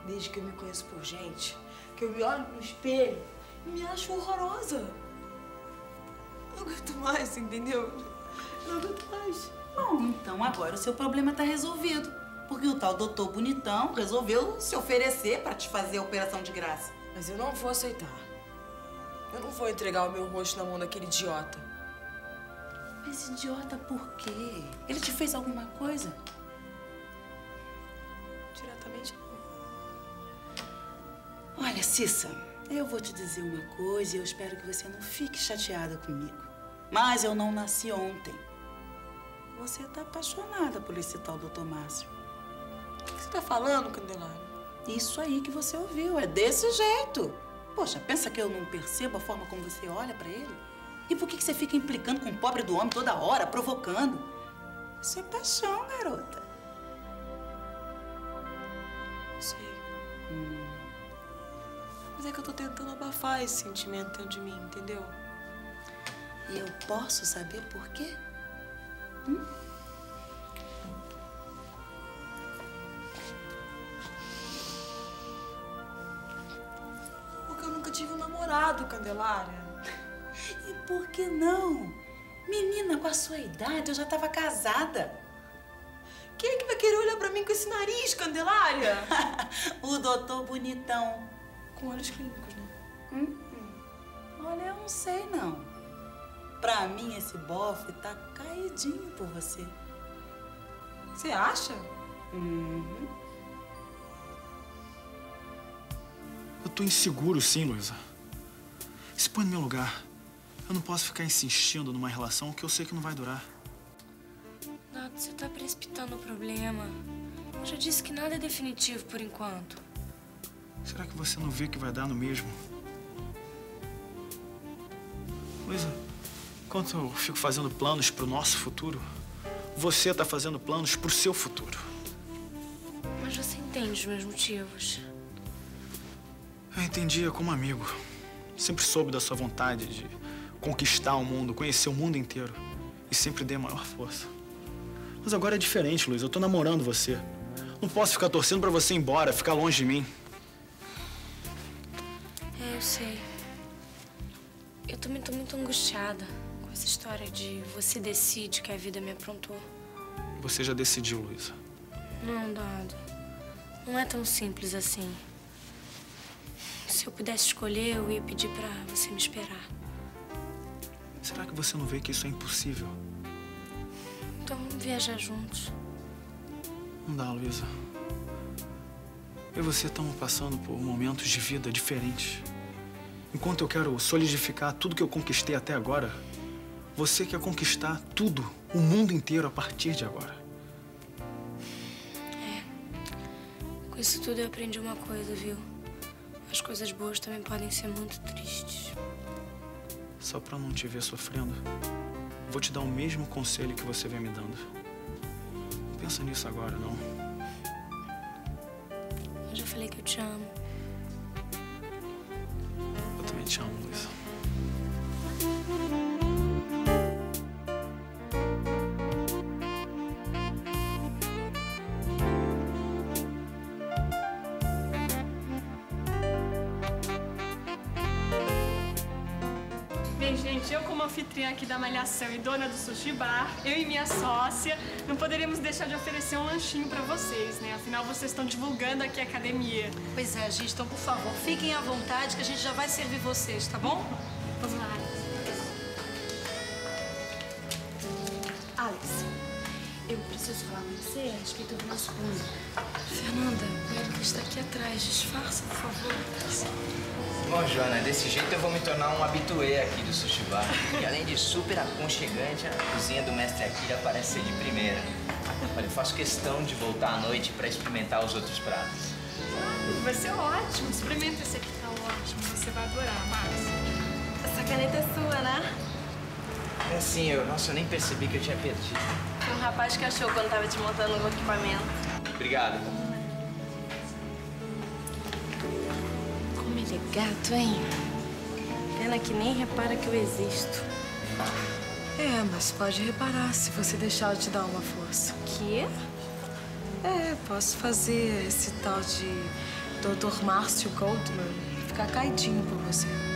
Desde que eu me conheço por gente, que eu me olho no espelho e me acho horrorosa. Não aguento mais, entendeu? Não aguento mais. Bom, então agora o seu problema tá resolvido. Porque o tal doutor bonitão resolveu se oferecer pra te fazer a operação de graça. Mas eu não vou aceitar. Eu não vou entregar o meu rosto na mão daquele idiota. Mas idiota por quê? Ele te fez alguma coisa? Diretamente não. Olha, Cissa, eu vou te dizer uma coisa e eu espero que você não fique chateada comigo. Mas eu não nasci ontem. Você tá apaixonada por esse tal doutor Márcio. O que você tá falando, Candelária? Isso aí que você ouviu, é desse jeito. Poxa, pensa que eu não percebo a forma como você olha pra ele? E por que você fica implicando com o pobre do homem toda hora, provocando? Isso é paixão, garota. Sei. Mas é que eu tô tentando abafar esse sentimento dentro de mim, entendeu? E eu posso saber por quê? Porque eu nunca tive um namorado, Candelária. E por que não? Menina, com a sua idade, eu já tava casada. Quem é que vai querer olhar pra mim com esse nariz, Candelária? O doutor bonitão. Com olhos clínicos, né? Olha, eu não sei, não. Pra mim, esse bofe tá caidinho por você. Você acha? Eu tô inseguro, sim, Luísa. Se põe no meu lugar. Eu não posso ficar insistindo numa relação que eu sei que não vai durar. Nato, você tá precipitando o problema. Eu já disse que nada é definitivo por enquanto. Será que você não vê que vai dar no mesmo? Luísa, enquanto eu fico fazendo planos pro nosso futuro, você tá fazendo planos pro seu futuro. Mas você entende os meus motivos. Eu entendia como amigo. Sempre soube da sua vontade de conquistar o mundo, conhecer o mundo inteiro. E sempre dei a maior força. Mas agora é diferente, Luísa. Eu tô namorando você. Não posso ficar torcendo pra você ir embora, ficar longe de mim. É, eu sei. Eu também tô muito angustiada com essa história de você decide que a vida me aprontou. Você já decidiu, Luísa. Não, Dado. Não é tão simples assim. Se eu pudesse escolher, eu ia pedir pra você me esperar. Será que você não vê que isso é impossível? Então vamos viajar juntos. Não dá, Luísa. Eu e você estamos passando por momentos de vida diferentes. Enquanto eu quero solidificar tudo que eu conquistei até agora, você quer conquistar tudo, o mundo inteiro a partir de agora. Com isso tudo eu aprendi uma coisa, viu? As coisas boas também podem ser muito tristes. Só pra não te ver sofrendo, vou te dar o mesmo conselho que você vem me dando. Não pensa nisso agora, não. Eu já falei que eu te amo. Eu também te amo, Luísa. Bem, gente, eu como anfitriã aqui da Malhação e dona do Sushi Bar, eu e minha sócia, não poderíamos deixar de oferecer um lanchinho pra vocês, né? Afinal, vocês estão divulgando aqui a academia. Pois é, gente, então, por favor, fiquem à vontade que a gente já vai servir vocês, tá bom? Vamos lá. Alex, eu preciso falar com você a respeito do nosso plano. Fernanda, o Eric está aqui atrás. Disfarça, por favor. Bom, Joana, desse jeito eu vou me tornar um habituê aqui do Sushi Bar. E além de super aconchegante, a cozinha do mestre Akira parece ser de primeira. Olha, eu faço questão de voltar à noite para experimentar os outros pratos. Vai ser ótimo. Experimenta esse aqui, tá ótimo. Você vai adorar, Max. Essa caneta é sua, né? É assim, nossa, eu nem percebi que eu tinha perdido. Foi um rapaz que achou quando tava desmontando o equipamento. Obrigado. Como ele é gato, hein? Pena que nem repara que eu existo. É, mas pode reparar se você deixar eu te dar uma força. Que? É, posso fazer esse tal de Dr. Márcio Goldman ficar caidinho por você.